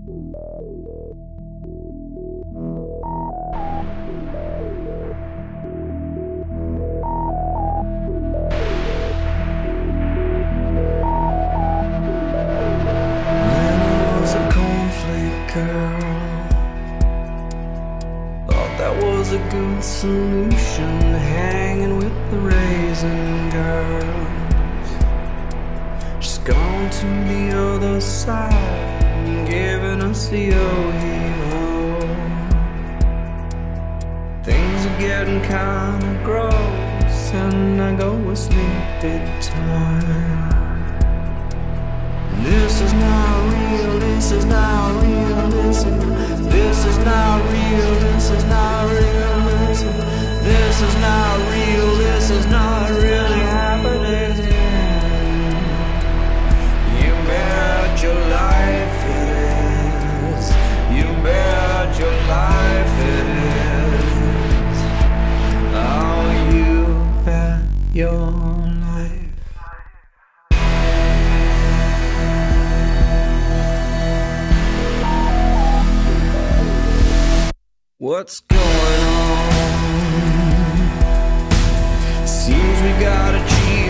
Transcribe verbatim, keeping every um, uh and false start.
A good solution, hanging with the Raisin Girls. She's gone to the other side and giving us the oh heave oh. Things are getting kinda gross and I go with sleepy time. This is not real, this is not real, this is This is not real, this is not real, this is This is not real, this is not really happening. You bet your life it is. You bet your life it is. Oh, you bet your life. What's going on? Seems we got a cheat